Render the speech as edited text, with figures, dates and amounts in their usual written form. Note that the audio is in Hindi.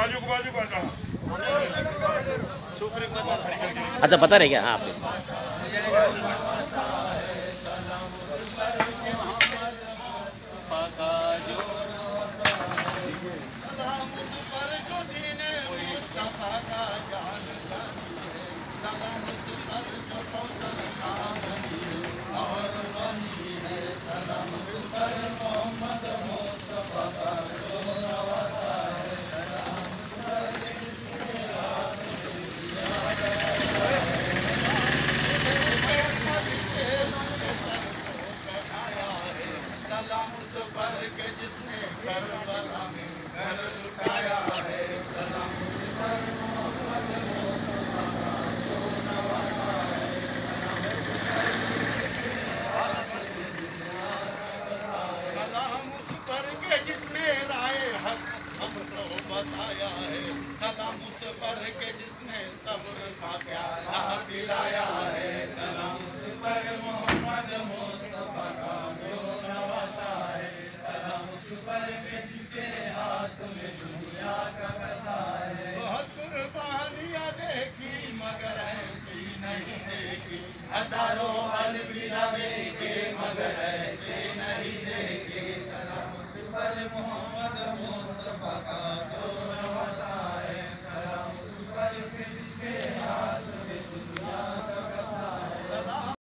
बाजू को अच्छा पता रह गया। हाँ आपको बताया है, सलाम उस पर के जिसने सब्र का प्याला पिलाया है, सलाम उस पर मोहम्मद मुस्तफा का जो नवासा है, सलाम उस पर के जिसके हाथ में दुनिया का कसा है। बहुत कुर्बानियां देखी मगर ऐसी नहीं देखी, हजारों अलविदा देखे मगर